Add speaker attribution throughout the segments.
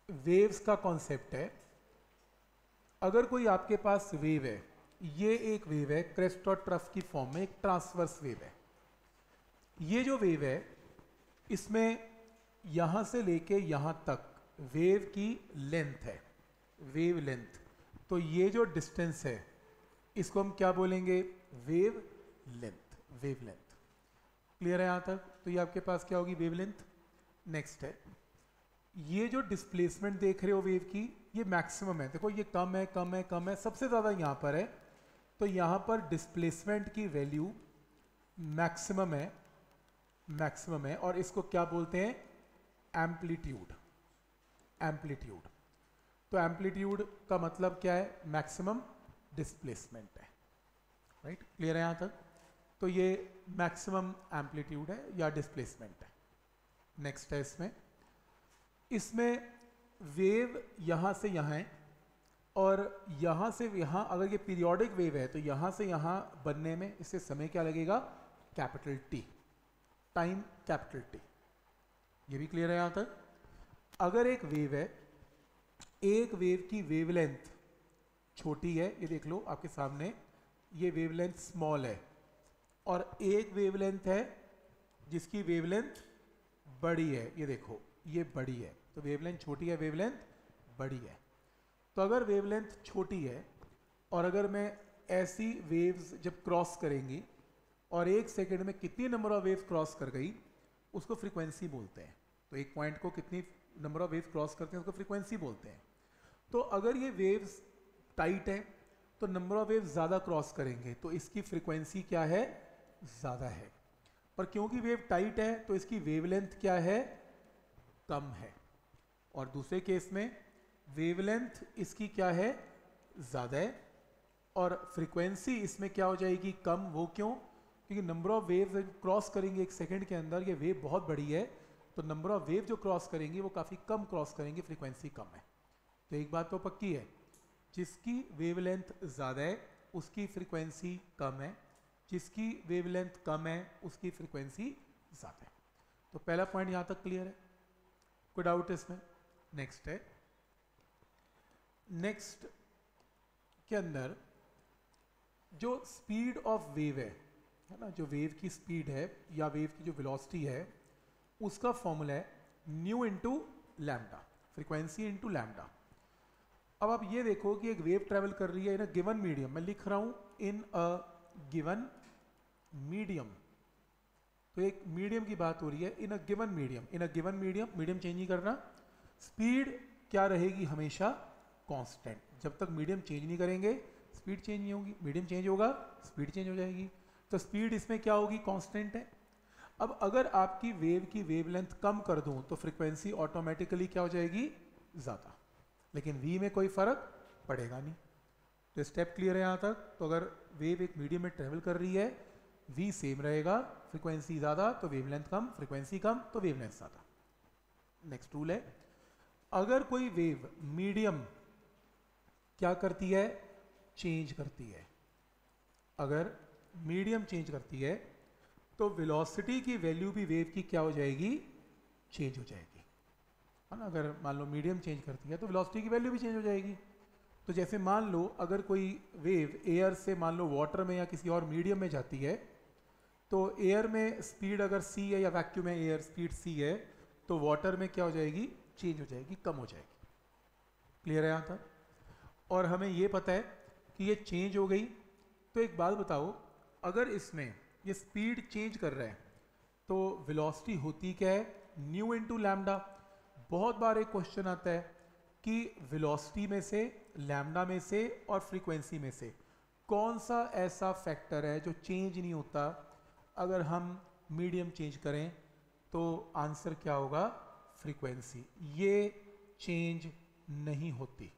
Speaker 1: Waves का concept है। अगर कोई आपके पास वेव है, ये एक वेव है क्रेस्ट और ट्रफ की फॉर्म में, एक ट्रांसवर्स वेव है। ये जो वेव है इसमें यहां से लेके यहां तक वेव की लेंथ है, वेव लेंथ। तो ये जो डिस्टेंस है इसको हम क्या बोलेंगे? Wavelength, wavelength. Clear है यहां तक? तो ये आपके पास क्या होगी? Wave length. नेक्स्ट है, ये जो डिस्प्लेसमेंट देख रहे हो वेव की, ये मैक्सिमम है। देखो ये कम है, कम है, कम है, सबसे ज़्यादा यहाँ पर है। तो यहाँ पर डिस्प्लेसमेंट की वैल्यू मैक्सिमम है, मैक्सिमम है। और इसको क्या बोलते हैं? Amplitude, amplitude. तो एम्पलीट्यूड का मतलब क्या है? मैक्सिमम डिस्प्लेसमेंट है। राइट? क्लियर है यहाँ तक? तो ये मैक्सिमम एम्पलीट्यूड है या डिस्प्लेसमेंट है। नेक्स्ट है, इसमें वेव यहाँ से यहाँ है और यहाँ से यहाँ, अगर ये पीरियोडिक वेव है तो यहाँ से यहाँ बनने में इससे समय क्या लगेगा? Capital T, time capital T. ये भी क्लियर है यहाँ तक? अगर एक वेव है, एक वेव की वेवलेंथ छोटी है, ये देख लो आपके सामने, ये वेवलेंथ स्मॉल है, और एक वेवलेंथ है जिसकी वेवलेंथ बड़ी है, ये देखो ये बड़ी है। तो वेवलेंथ छोटी है, वेवलेंथ बड़ी है। तो अगर वेवलेंथ छोटी है और अगर मैं ऐसी वेव्स जब क्रॉस करेंगी और एक सेकंड में कितनी नंबर ऑफ वेव्स क्रॉस कर गई, उसको फ्रीक्वेंसी बोलते हैं। तो एक पॉइंट को कितनी नंबर ऑफ वेव्स क्रॉस करते हैं उसको फ्रीक्वेंसी बोलते हैं। तो अगर ये वेव्स टाइट है तो नंबर ऑफ वेव्स ज़्यादा क्रॉस करेंगे, तो इसकी फ्रीक्वेंसी क्या है? ज़्यादा है। पर क्योंकि वेव टाइट है तो इसकी वेवलेंथ क्या है? कम है। और दूसरे केस में वेवलेंथ इसकी क्या है? ज़्यादा है, और फ्रीक्वेंसी इसमें क्या हो जाएगी? कम। वो क्यों? क्योंकि नंबर ऑफ वेव्स क्रॉस करेंगे एक सेकंड के अंदर, ये वेव बहुत बड़ी है, तो नंबर ऑफ वेव जो क्रॉस करेंगी वो काफ़ी कम क्रॉस करेंगे, फ्रीक्वेंसी कम है। तो एक बात तो पक्की है, जिसकी वेवलेंथ ज़्यादा है उसकी फ्रीक्वेंसी कम है, जिसकी वेवलेंथ कम है उसकी फ्रीक्वेंसी ज़्यादा है। तो पहला पॉइंट यहाँ तक क्लियर है? कोई डाउट इसमें? नेक्स्ट है, नेक्स्ट के अंदर जो स्पीड ऑफ वेव है ना, जो वेव की स्पीड है या वेव की जो वेलोसिटी है, उसका फॉर्मूला है nu into lambda, frequency into lambda. अब आप ये देखो कि एक वेव ट्रेवल कर रही है इन अ गिवन मीडियम, मैं लिख रहा हूं इन अ गिवन मीडियम। तो एक मीडियम की बात हो रही है, in a given medium, in a given medium, medium change नहीं करना। स्पीड क्या रहेगी? हमेशा कांस्टेंट। जब तक मीडियम चेंज नहीं करेंगे स्पीड चेंज नहीं होगी, मीडियम चेंज होगा स्पीड चेंज हो जाएगी। तो स्पीड इसमें क्या होगी? कांस्टेंट है। अब अगर आपकी वेव की वेवलेंथ कम कर दूं तो फ्रीक्वेंसी ऑटोमेटिकली क्या हो जाएगी? ज़्यादा। लेकिन v में कोई फर्क पड़ेगा नहीं। तो स्टेप क्लियर है यहाँ तक? तो अगर वेव एक मीडियम में ट्रेवल कर रही है, v सेम रहेगा, फ्रीक्वेंसी ज़्यादा तो वेवलेंथ कम, फ्रीक्वेंसी कम तो वेवलेंथ ज़्यादा। नेक्स्ट रूल है, अगर कोई वेव मीडियम क्या करती है? चेंज करती है। अगर मीडियम चेंज करती है तो वेलोसिटी की वैल्यू भी वेव की क्या हो जाएगी? चेंज हो जाएगी, है ना। अगर मान लो मीडियम चेंज करती है तो वेलोसिटी की वैल्यू भी चेंज हो जाएगी। तो जैसे मान लो अगर कोई वेव एयर से मान लो वाटर में या किसी और मीडियम में जाती है, तो एयर में स्पीड अगर c है या वैक्यूम में एयर स्पीड c है, तो वाटर में क्या हो जाएगी? चेंज हो जाएगी, कम हो जाएगी। क्लियर है यहाँ तक? और हमें ये पता है कि ये चेंज हो गई। तो एक बात बताओ, अगर इसमें ये स्पीड चेंज कर रहा है तो वेलोसिटी होती क्या है? Nu into lambda. बहुत बार एक क्वेश्चन आता है कि वेलोसिटी में से, लैम्डा में से और फ्रीक्वेंसी में से कौन सा ऐसा फैक्टर है जो चेंज नहीं होता अगर हम मीडियम चेंज करें? तो आंसर क्या होगा? फ्रीक्वेंसी। ये चेंज नहीं होती।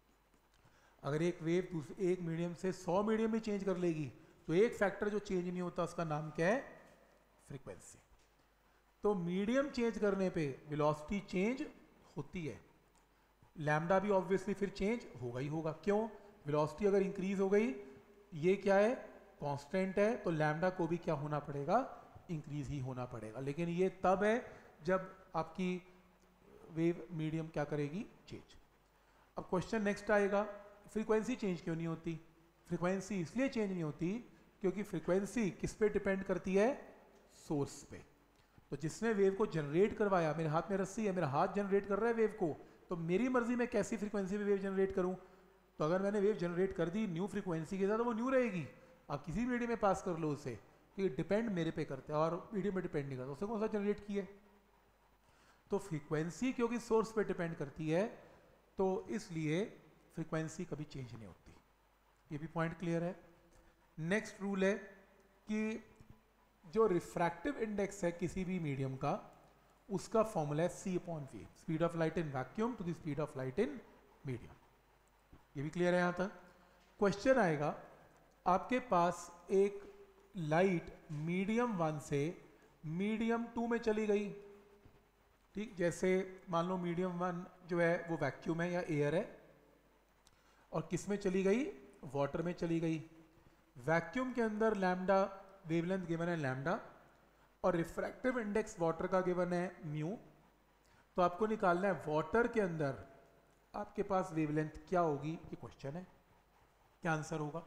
Speaker 1: अगर एक वेव एक मीडियम से 100 मीडियम में चेंज कर लेगी तो एक फैक्टर जो चेंज नहीं होता उसका नाम क्या है? फ्रीक्वेंसी। तो मीडियम चेंज करने पे वेलोसिटी चेंज होती है, लैम्डा भी ऑब्वियसली फिर चेंज होगा ही होगा। क्यों? वेलोसिटी अगर इंक्रीज हो गई, ये क्या है? कांस्टेंट है, तो लैम्डा को भी क्या होना पड़ेगा? इंक्रीज ही होना पड़ेगा। लेकिन ये तब है जब आपकी वेव मीडियम क्या करेगी, चेंज। अब क्वेश्चन नेक्स्ट आएगा, फ्रीक्वेंसी चेंज क्यों नहीं होती? फ्रीक्वेंसी इसलिए चेंज नहीं होती क्योंकि फ्रीक्वेंसी किस पे डिपेंड करती है, सोर्स पे। तो जिसने वेव को जनरेट करवाया, मेरे हाथ में रस्सी है, मेरा हाथ जनरेट कर रहा है वेव को, तो मेरी मर्जी में कैसी फ्रीक्वेंसी में वेव जनरेट करूं। तो अगर मैंने वेव जनरेट कर दी न्यू फ्रीक्वेंसी के साथ, तो वो न्यू रहेगी। आप किसी मीडियम में पास कर लो उसे, तो ये डिपेंड मेरे पे करता है और मीडियम में डिपेंड नहीं करता उसने कौन सा जनरेट किया है। तो फ्रीक्वेंसी क्योंकि सोर्स पे डिपेंड करती है, तो इसलिए फ्रीक्वेंसी कभी चेंज नहीं होती। ये भी पॉइंट क्लियर है। नेक्स्ट रूल है कि जो रिफ्रैक्टिव इंडेक्स है किसी भी मीडियम का, उसका फॉर्मूला है c/v, speed of light in vacuum to the speed of light in medium. ये भी क्लियर है यहां तक। क्वेश्चन आएगा, आपके पास एक लाइट मीडियम 1 से मीडियम 2 में चली गई, ठीक, जैसे मान लो मीडियम 1 जो है वो वैक्यूम है या एयर है, और किस में चली गई, वाटर में चली गई। वैक्यूम के अंदर लैम्डा वेवलेंथ गिवन है लैम्डा, और रिफ्रैक्टिव इंडेक्स वाटर का गिवन है म्यू। तो आपको निकालना है वाटर के अंदर आपके पास वेवलेंथ क्या होगी, ये क्वेश्चन है। क्या आंसर होगा?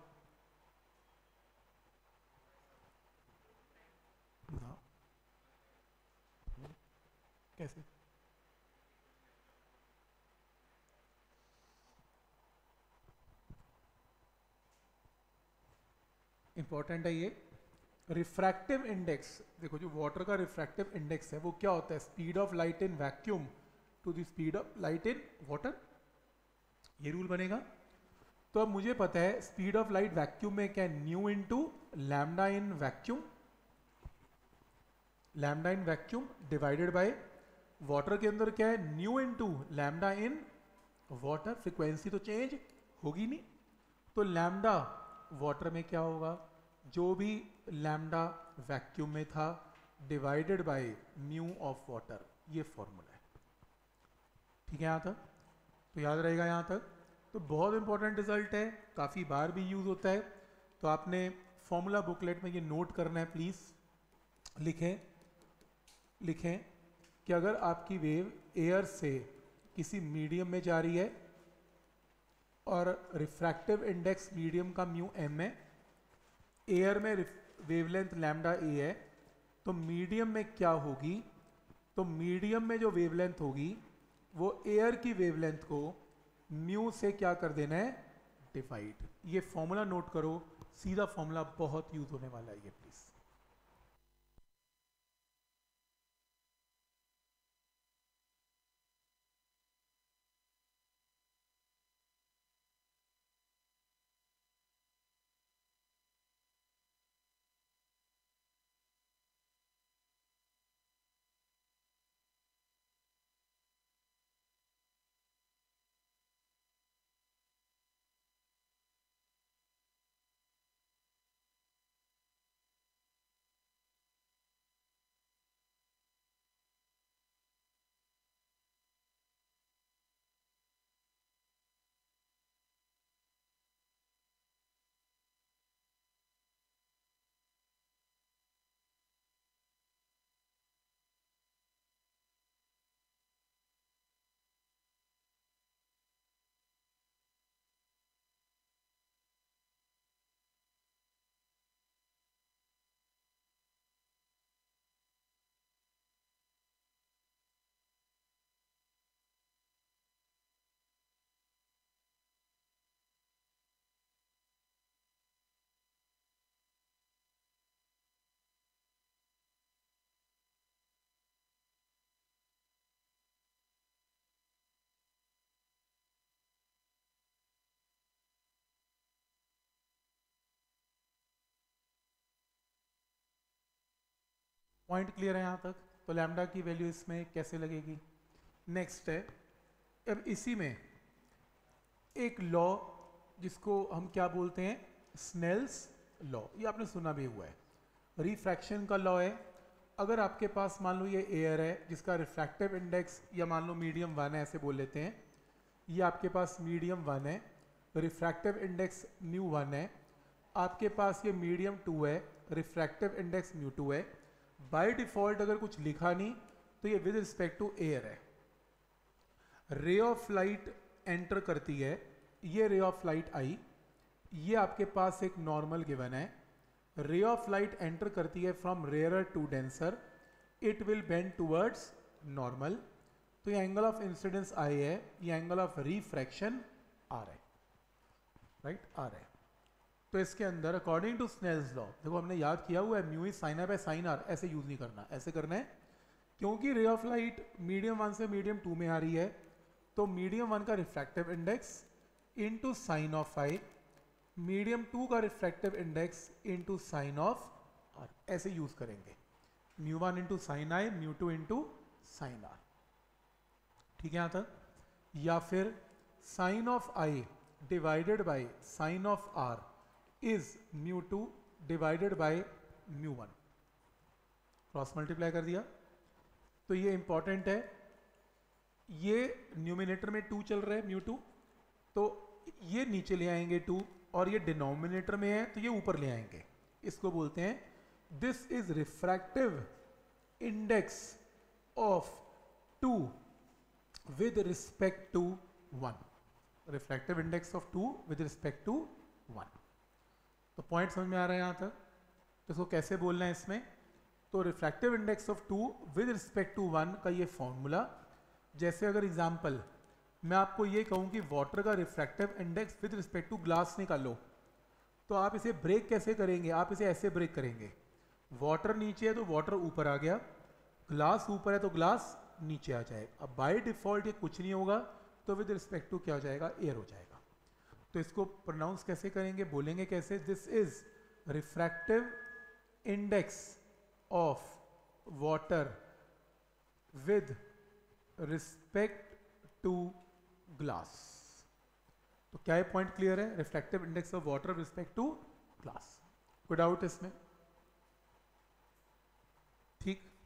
Speaker 1: ना कैसे? इंपॉर्टेंट है ये। रिफ्रैक्टिव इंडेक्स, देखो जो वाटर का रिफ्रैक्टिव इंडेक्स है वो क्या होता है, speed of light in vacuum to the speed of light in water, ये रूल बनेगा। तो अब मुझे पता है स्पीड ऑफ लाइट वैक्यूम में क्या है, nu into lambda in vacuum, lambda in vacuum divided by water के अंदर क्या है, nu into lambda in water. Frequency तो चेंज होगी नहीं, तो लैम्डा वाटर में क्या होगा, जो भी लैम्डा वैक्यूम में था divided by mu of water, ये फॉर्मूला है। ठीक है यहां तक? तो याद रहेगा यहां तक। तो बहुत इंपॉर्टेंट रिजल्ट है, काफ़ी बार भी यूज़ होता है। तो आपने फॉर्मूला बुकलेट में ये नोट करना है प्लीज़। लिखें कि अगर आपकी वेव एयर से किसी मीडियम में जा रही है और रिफ्रैक्टिव इंडेक्स मीडियम का म्यू एम है, एयर में वेवलेंथ लैम्डा ए है, तो मीडियम में क्या होगी, तो मीडियम में जो वेवलेंथ होगी वो एयर की वेवलेंथ को म्यू से क्या कर देना है, डिवाइड। ये फॉर्मूला नोट करो, सीधा फॉर्मूला, बहुत यूज होने वाला है ये प्लीज। पॉइंट क्लियर है यहाँ तक? तो लैम्डा की वैल्यू इसमें कैसे लगेगी। नेक्स्ट है, अब इसी में एक लॉ जिसको हम क्या बोलते हैं, स्नेल्स लॉ, ये आपने सुना भी हुआ है। रिफ्रैक्शन का लॉ है। अगर आपके पास मान लो ये एयर है जिसका रिफ्रैक्टिव इंडेक्स या मान लो मीडियम 1 है, ऐसे बोल लेते हैं, ये आपके पास मीडियम 1 है, रिफ्रैक्टिव इंडेक्स म्यू 1 है, आपके पास ये मीडियम 2 है, रिफ्रैक्टिव इंडेक्स म्यू 2 है। बाय डिफॉल्ट अगर कुछ लिखा नहीं तो ये विद रिस्पेक्ट टू एयर है, रे ऑफ लाइट एंटर करती है, ये रे ऑफ लाइट आई, ये आपके पास एक नॉर्मल गिवन है, रे ऑफ लाइट एंटर करती है from rare to denser, it will bend towards normal, तो ये एंगल ऑफ इंसिडेंस आई है, ये एंगल ऑफ रिफ्रैक्शन आर है, राइट, आर है। तो इसके अंदर अकॉर्डिंग टू स्नेल्स लॉ, देखो हमने याद किया हुआ है mu is sine by sine r, ऐसे यूज नहीं करना, ऐसे करना है, क्योंकि रे ऑफ लाइट मीडियम 1 से मीडियम 2 में आ रही है, तो मीडियम 1 का refractive index into sine of I, medium 2 का refractive index into sine of r, ऐसे यूज करेंगे, mu 1 into sine I, mu 2 into sine r, ठीक है यहां तक। या फिर sine of I divided by sine of r is mu 2 divided by mu 1, cross multiply कर दिया, तो ये इंपॉर्टेंट है, ये न्यूमिनेटर में 2 चल रहा है म्यू 2, तो ये नीचे ले आएंगे 2, और ये डिनोमिनेटर में है तो ये ऊपर ले आएंगे, इसको बोलते हैं this is refractive index of 2 with respect to 1, refractive index of 2 with respect to 1। तो पॉइंट समझ में आ रहा है यहां तक, तो इसको कैसे बोलना है इसमें, तो refractive index of 2 with respect to 1 का ये फॉर्मूला, जैसे अगर एग्जांपल मैं आपको ये कहूं कि वाटर का refractive index with respect to glass निकालो, तो आप इसे ब्रेक कैसे करेंगे, आप इसे ऐसे ब्रेक करेंगे, वाटर नीचे है तो वाटर ऊपर आ गया, ग्लास ऊपर है तो ग्लास नीचे आ जाएगा, अब बाय डिफॉल्ट ये कुछ नहीं होगा, तो विद रिस्पेक्ट टू क्या हो जाएगा, एयर हो जाएगा। तो इसको प्रोनाउंस कैसे करेंगे, बोलेंगे कैसे, this is refractive index of water with respect to glass. तो क्या ये पॉइंट क्लियर है, refractive index of water respect to glass, कोई डाउट इसमें, ठीक।